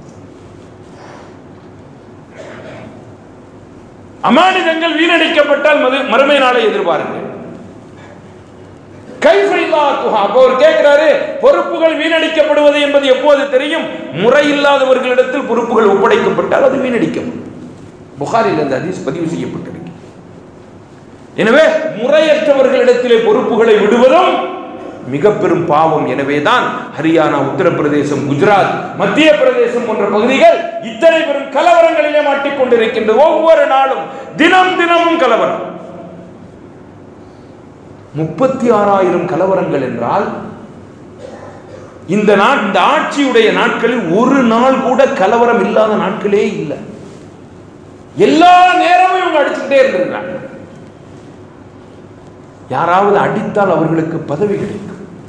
அமானிதங்கள் வீணடிக்கப்பட்டால் மறுமை நாளை எதிர்பாருங்கள். அவர் கேட்கிறாரு, பொறுப்புகள் வீணடிக்கப்படுவது என்பது எப்போது தெரியும்? முறையில்லாதவர்களிடத்தில் பொறுப்புகள் ஒப்படைக்கப்பட்டால் அது வீணடிக்கப்படும். புகாரில் அந்த ஹதீஸ் பதிவு செய்யப்பட்டிருக்கு. எனவே முறையற்றவர்களிடத்திலே பொறுப்புகளை விடுவதும் மிக பெரும் பாவம். எனவேதான் ஹரியானா, உத்தரப்பிரதேசம், குஜராத், மத்திய பிரதேசம் போன்ற பகுதிகள் இத்தனை பெரும் கலவரங்களிலே மாட்டிக்கொண்டிருக்கின்றது. ஒவ்வொரு நாளும் தினம் தினமும் கலவரம். முப்பத்தி ஆறாயிரம் கலவரங்கள் என்றால் இந்த இந்த ஆட்சியுடைய நாட்களில் ஒரு நாள் கூட கலவரம் இல்லாத நாட்களே இல்லை. எல்லா நேரமும் இவங்க அடிச்சுட்டே இருந்திருக்காங்க. யாராவது அடித்தால் அவர்களுக்கு பதவி கிடைக்கும்,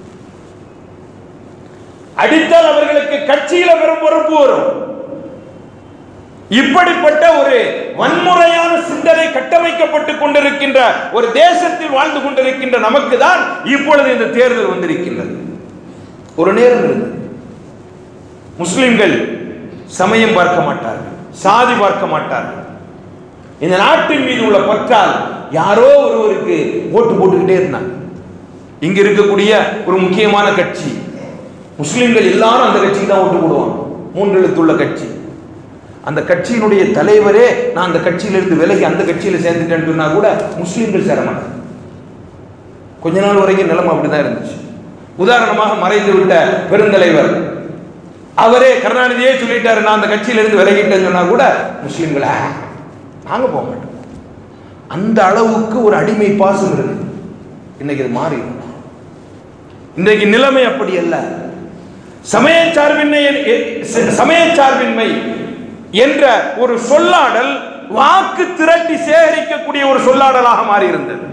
அடித்தால் அவர்களுக்கு கட்சியில பெரும் பொறுப்பு வரும். இப்படிப்பட்ட ஒரு வன்முறையான சிந்தனை கட்டமைக்கப்பட்டுக் கொண்டிருக்கின்ற ஒரு தேசத்தில் வாழ்ந்து கொண்டிருக்கின்ற நமக்கு தான் இப்பொழுது இந்த தேர்தல் வந்திருக்கின்றது. ஒரு நேரம் இருந்தது, முஸ்லிம்கள் சமயம் பார்க்க மாட்டார்கள், சாதி பார்க்க மாட்டார்கள். இந்த நாட்டின் மீது உள்ள பற்றால் யாரோ ஒருவருக்கு ஓட்டு போட்டுக்கிட்டே இருந்தாங்க. இங்க இருக்கக்கூடிய ஒரு முக்கியமான கட்சி, முஸ்லிம்கள் எல்லாரும் அந்த கட்சிக்கு தான் ஓட்டு போடுவாங்க. மூன்று எழுத்துள்ள கட்சி. அந்த கட்சியினுடைய தலைவரே நான் அந்த கட்சியிலிருந்து விலகி அந்த கட்சியில சேர்ந்துட்டேன்னு சொன்னா கூட முஸ்லிம்கள் சேர மாட்டாங்க. கொஞ்ச நாள் வரைக்கும் நிலைமை அப்படிதான் இருந்துச்சு. உதாரணமாக மறைந்து விட்ட பெருந்தலைவர் அவரே கருணாநிதியே சொல்லிட்டாரு, நான் அந்த கட்சியிலிருந்து விலகிட்டேன்னு சொன்னா கூட முஸ்லிம்கள நாங்க போக மாட்டோம். அந்த அளவுக்கு ஒரு அடிமை பாசம் இருக்கு. இன்னைக்கு இது மாறி, இன்றைக்கு நிலைமை அப்படி அல்ல. சமய சார்பின்மை சமய சார்பின்மை என்ற ஒரு சொல்லாடல் வாக்கு திரட்டி சேகரிக்கக்கூடிய ஒரு சொல்லாடலாக மாறி இருந்தது.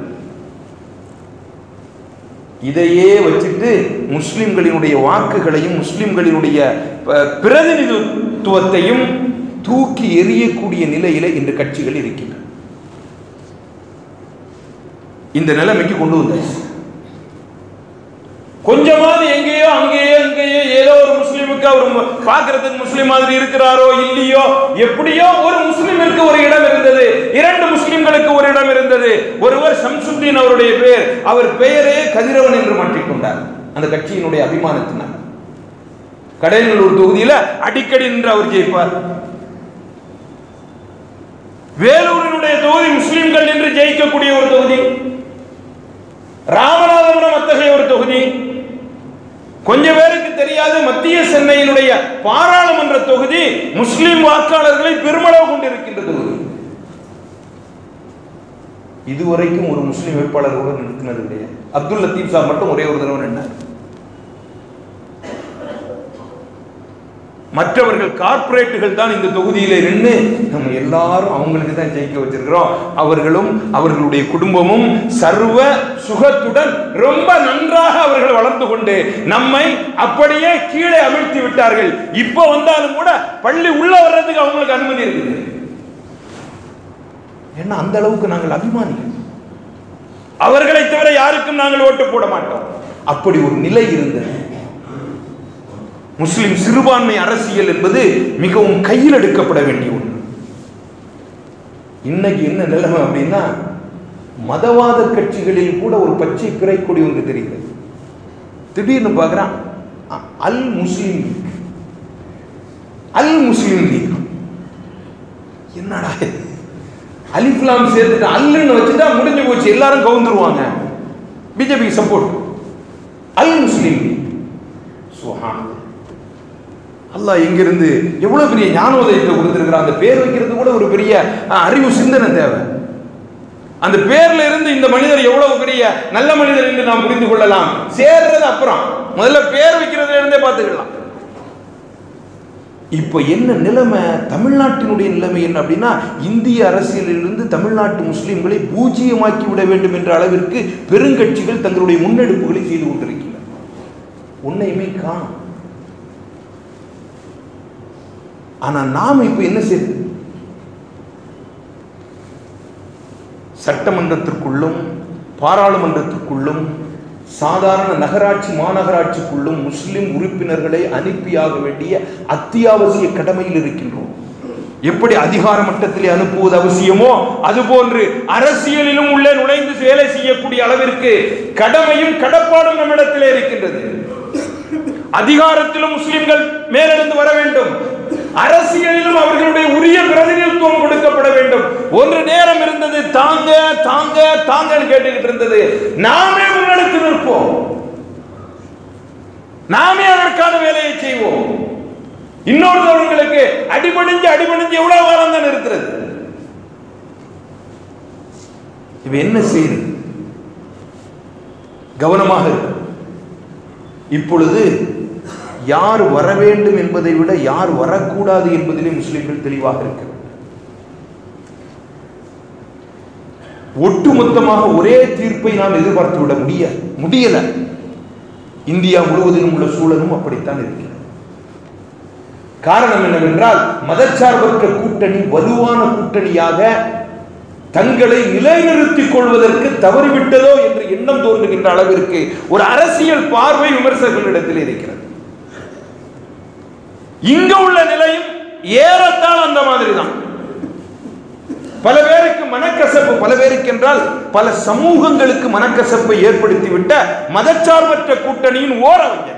இதையே வச்சுட்டு முஸ்லிம்களினுடைய வாக்குகளையும் முஸ்லிம்களினுடைய பிரதிநிதித்துவத்தையும் தூக்கி எறியக்கூடிய நிலையில இன்று கட்சிகள் இருக்கின்றன. இந்த நிலைமைக்கு கொண்டு வந்தாச்சு. கொஞ்சமாவது எங்கேயோ அங்கேயோ இங்கேயோ ஏதோ ஒரு முஸ்லிமுக்கு அவர் பார்க்கறதுக்கு முஸ்லிம் மாதிரி இருக்கிறாரோ இல்லையோ, எப்படியோ ஒரு முஸ்லிமிற்கு ஒரு இடம் இருந்தது, இரண்டு முஸ்லிம்களுக்கு ஒரு இடம் இருந்தது. ஒருவர் ஷம்சுத்தீன் அவருடைய பெயர், அவர் பெயரே கதிரவன் என்று மாற்றிக்கொண்டார் அந்த கட்சியினுடைய அபிமானத்தினால். கடையநல்லூர் தொகுதியில அடிக்கடி நின்று அவர் ஜெயிப்பார். வேலூரினுடைய தொகுதி முஸ்லிம்கள் என்று ஜெயிக்கக்கூடிய ஒரு தொகுதி. ராமநாதபுரம் அத்தகைய ஒரு தொகுதி. கொஞ்ச பேருக்கு தெரியாது, மத்திய சென்னையினுடைய பாராளுமன்ற தொகுதி முஸ்லிம் வாக்காளர்களை பெருமளவு கொண்டிருக்கின்ற தொகுதி. இதுவரைக்கும் ஒரு முஸ்லிம் வேட்பாளர் கூட நிறுத்தினது கிடையாது. அப்துல் லத்தீப் சாப் மட்டும் ஒரே ஒரு தடவை நின்றார். மற்றவர்கள் கார்பரேட்டுகள் தான் இந்த தொகுதியில நின்று நம்ம எல்லாரும் அவங்களுக்கு தான் ஜெயிக்க வச்சிருக்கிறோம். அவர்களும் அவர்களுடைய குடும்பமும் சர்வ சுகத்துடன் ரொம்ப நன்றாக அவர்கள் வளர்ந்து கொண்டு நம்மை அப்படியே கீழே அமிழ்த்தி விட்டார்கள். இப்ப வந்தாலும் கூட பள்ளி உள்ள வர்றதுக்கு அவங்களுக்கு அனுமதி இருக்குது. ஏன்னா அந்த அளவுக்கு நாங்கள் அபிமானிகள். அவர்களை தவிர யாருக்கும் நாங்கள் ஓட்டு போட மாட்டோம். அப்படி ஒரு நிலை இருந்தது. முஸ்லிம் சிறுபான்மை அரசியல் என்பது மிகவும் கையில் எடுக்கப்பட வேண்டிய ஒன்று. இன்னைக்கு என்ன நிலைமை அப்படின்னா, மதவாத கட்சிகளில் கூட ஒரு பச்சை பிறை கொடி ஒன்று தெரிகிறது. திடீர்னு பார்க்குறான் அல் முஸ்லிம் லீக், அல் முஸ்லிம் லீக். என்னடா அலிஃப்லாம் சேர்த்துட்டு அல்லுன்னு வச்சுட்டா முடிஞ்சு போச்சு, எல்லாரும் கவுந்துருவாங்க. BJP support all Muslim League. சுஹான் அல்லாஹ் எங்கிருந்து எவ்வளவு பெரிய ஞானோதயத்தை கொடுத்திருக்கிறான். அந்த பேர் வைக்கிறது கூட ஒரு பெரிய அறிவு சிந்தனை தேவை. அந்த பேர்ல இருந்து இந்த மனிதர் எவ்வளவு பெரிய நல்ல மனிதர் என்று நாம் புரிந்து கொள்ளலாம். சேர்றது அப்புறம், முதல்ல பேர் வைக்கிறதுல இருந்தே பார்த்துக்கலாம். இப்ப என்ன நிலைமை, தமிழ்நாட்டினுடைய நிலைமை என்ன அப்படின்னா, இந்திய அரசியலிலிருந்து தமிழ்நாட்டு முஸ்லிம்களை பூஜ்ஜியமாக்கி விட வேண்டும் என்ற அளவிற்கு பெருங்கட்சிகள் தங்களுடைய முன்னெடுப்புகளை செய்து கொண்டிருக்கின்றன. உன்னையுமே காணும். ஆனா நாம் இப்ப என்ன செய்யுது, சட்டமன்றத்திற்குள்ளும் பாராளுமன்றத்திற்குள்ளும் சாதாரண நகராட்சி மாநகராட்சிக்குள்ளும் முஸ்லிம் உறுப்பினர்களை அனுப்பியாக வேண்டிய அத்தியாவசிய கடமையில் இருக்கின்றோம். எப்படி அதிகார மட்டத்திலே அனுப்புவது அவசியமோ அதுபோன்று அரசியலிலும் உள்ளே நுழைந்து வேலை செய்யக்கூடிய அளவிற்கு கடமையும் கடப்பாடும் நம்மிடத்திலே இருக்கின்றது. அதிகாரத்திலும் முஸ்லிம்கள் மேலிருந்து வர வேண்டும், அரசியலிலும் அவர்களுடைய உரிய பிரதிநிதித்துவம் கொடுக்கப்பட வேண்டும். ஒன்று நேரம் இருந்தது தாங்க தாங்க தாங்க கேட்டுக்கிட்டு இருந்தது. நாமே முன்னெடுத்து நிற்போம், நாமே அதற்கான வேலையை செய்வோம். இன்னொருத்தவர்களுக்கு அடிபணிஞ்சு அடிபணிஞ்சு எவ்வளவு வாரம் தான் இருக்கிறது. இவ என்ன செய்யுது, கவனமாக இருக்கு. இப்பொழுது யார் வர வேண்டும் என்பதை விட யார் வரக்கூடாது என்பதிலே முஸ்லிம்கள் தெளிவாக இருக்கிறார். ஒட்டுமொத்தமாக ஒரே தீர்ப்பை நாம் எதிர்பார்த்து விட முடிய முடியல. இந்தியா முழுவதிலும் உள்ள சூழலும் அப்படித்தான் இருக்கிறது. காரணம் என்னவென்றால், மதச்சார்பற்ற கூட்டணி வலுவான கூட்டணியாக தங்களை நிலைநிறுத்திக் கொள்வதற்கு தவறிவிட்டதோ என்று எண்ணம் தோன்றுகின்ற அளவிற்கு ஒரு அரசியல் பார்வை விமர்சகர்களிடத்தில் இருக்கிறது. இங்க உள்ள நிலையும் ஏறத்தால் அந்த மாதிரி தான். பல பேருக்கு மனக்கசப்பு, பல பேருக்கு என்றால் பல சமூகங்களுக்கு மனக்கசப்பை ஏற்படுத்திவிட்ட மதச்சார்பற்ற கூட்டணியின் ஓரவங்க.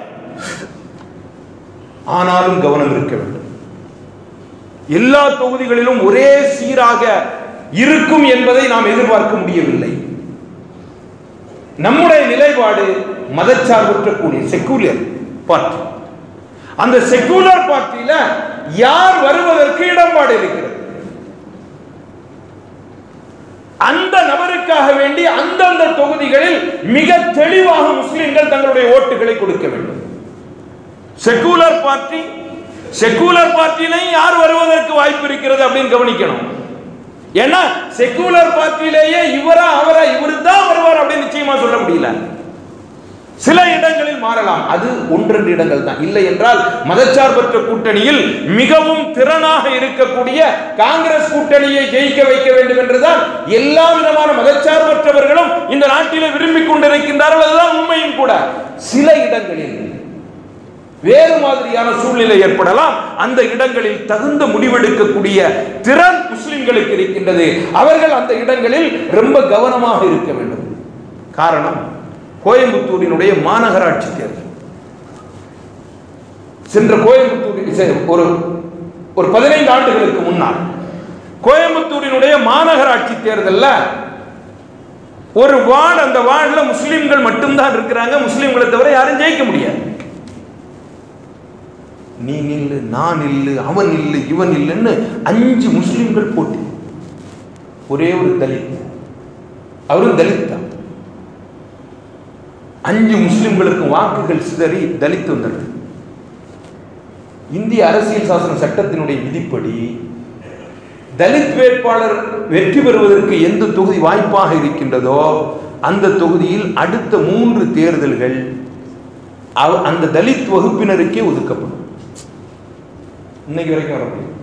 ஆனாலும் கவனம் இருக்க வேண்டும். எல்லா தொகுதிகளிலும் ஒரே சீராக இருக்கும் என்பதை நாம் எதிர்பார்க்க முடியவில்லை. நம்முடைய நிலைப்பாடு மதச்சார்பற்ற கூடிய செக்குலர் பார்ட்டி. அந்த செக்குலர் பார்ட்டியில யார் வருவதற்கு இடம்பாடு இருக்கிறது, அந்த நபருக்காக வேண்டி அந்தந்த தொகுதிகளில் மிக தெளிவாக முஸ்லிம்கள் தங்களுடைய ஓட்டுகளை கொடுக்க வேண்டும். செக்குலர் பார்ட்டி செக்குலர் பார்ட்டியிலையும் யார் வருவதற்கு வாய்ப்பு இருக்கிறது அப்படின்னு கவனிக்கணும். ஏன்னா செக்குலர் பார்ட்டியிலேயே இவரா அவரா இவரு தான் வருவார் அப்படின்னு நிச்சயமா சொல்ல முடியல. சில இடங்களில் மாறலாம், அது ஒன்றெண்டு இடங்கள் தான். இல்லை என்றால் மதச்சார்பற்ற கூட்டணியில் மிகவும் திறனாக இருக்கக்கூடிய காங்கிரஸ் கூட்டணியை ஜெயிக்க வைக்க வேண்டும் என்றுதான் எல்லா விதமான மதச்சார்பற்றவர்களும் இந்த நாட்டிலே விரும்பிக் கொண்டிருக்கின்றார்கள். அதுதான் உண்மையும் கூட. சில இடங்களில் வேறு மாதிரியான சூழ்நிலை ஏற்படலாம். அந்த இடங்களில் தகுந்த முடிவெடுக்கக்கூடிய திறன் முஸ்லிம்களுக்கு இருக்கின்றது. அவர்கள் அந்த இடங்களில் ரொம்ப கவனமாக இருக்க வேண்டும். காரணம், கோயம்புத்தூரினுடைய மாநகராட்சி தேர்தல் சென்ற கோயம்புத்தூர் ஒரு ஒரு பதினைந்து ஆண்டுகளுக்கு முன்னால் கோயம்புத்தூரினுடைய மாநகராட்சி தேர்தல்ல ஒரு வார்டு, அந்த வார்டுல முஸ்லிம்கள் மட்டும்தான் இருக்கிறாங்க. முஸ்லிம்களை தவிர யாரும் ஜெயிக்க முடியாது. நீ நில்லு, நான் இல்லு, அவன் இல்லு, இவன் இல்லுன்னு அஞ்சு முஸ்லிம்கள் போட்டி. ஒரே ஒரு தலித், அவரும் தலித் தான். அஞ்சு முஸ்லிம்களுக்கு வாக்குகள் சிதறி தலித் வந்தது. இந்திய அரசியல் சாசன சட்டத்தினுடைய விதிப்படி தலித் வேட்பாளர் வெற்றி பெறுவதற்கு எந்த தொகுதி வாய்ப்பாக இருக்கின்றதோ அந்த தொகுதியில் அடுத்த மூன்று தேர்தல்கள் அந்த தலித் வகுப்பினருக்கே ஒதுக்கப்படும். இன்னைக்கு வரைக்கும் வர முடியும்.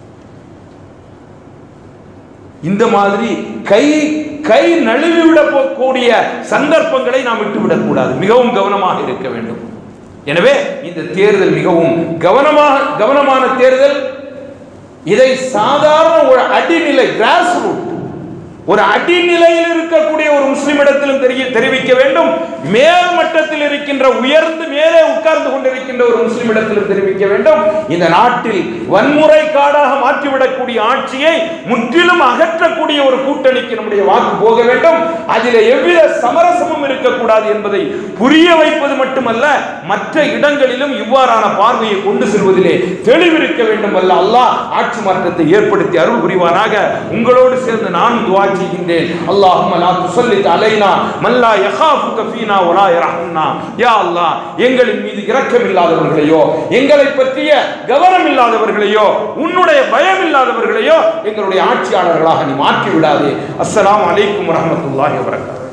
இந்த மாதிரி கை கை நழுவிவிட போகக்கூடிய சந்தர்ப்பங்களை நாம் விட்டுவிடக் கூடாது. மிகவும் கவனமாக இருக்க வேண்டும். எனவே இந்த தேர்தல் மிகவும் கவனமாக கவனமான தேர்தல். இதை சாதாரண ஒரு அடிநிலை கிராஸ் ரூட் ஒரு அடிநிலையில் இருக்கக்கூடிய ஒரு முஸ்லிமிடத்திலும் தெரிய தெரிவிக்க வேண்டும், மேல் மட்டத்தில் இருக்கின்ற உயர்ந்து மேலே உட்கார்ந்து கொண்டிருக்கின்ற ஒரு முஸ்லிமிடத்திலும் தெரிவிக்க வேண்டும். இந்த நாட்டில் வன்முறை காடாக மாற்றிவிடக்கூடிய ஆட்சியை முற்றிலும் அகற்றக்கூடிய ஒரு கூட்டணிக்கு நம்முடைய வாக்கு போக வேண்டும். அதில் எவ்வித சமரசமும் இருக்கக்கூடாது என்பதை புரிய வைப்பது மட்டுமல்ல, மற்ற இடங்களிலும் இவ்வாறான பார்வையை கொண்டு செல்வதிலே தெளிவிருக்க வேண்டும். அல்ல அல்லாஹ் ஆட்சி மாற்றத்தை ஏற்படுத்தி அருள் புரிவானாக. உங்களோடு சேர்ந்து நான் துஆ செய்கின்றேன். அல்லாஹும்ம லா துஸல்லித் அலைனா மன் லா யகாஃபுக ஃபீனா வலா யர்ஹம்னா. யா அல்லாஹ், எங்களின் மீது இரக்கம் இல்லாதவர்களையோ, எங்களை பற்றிய கவனம் இல்லாதவர்களையோ, உன்னுடைய பயம் இல்லாதவர்களையோ எங்களுடைய ஆட்சியாளர்களாக நீ மாற்றி விடாதே. அஸ்ஸலாமு அலைக்கும் வரஹ்மத்துல்லாஹி வபரகாத்துஹு.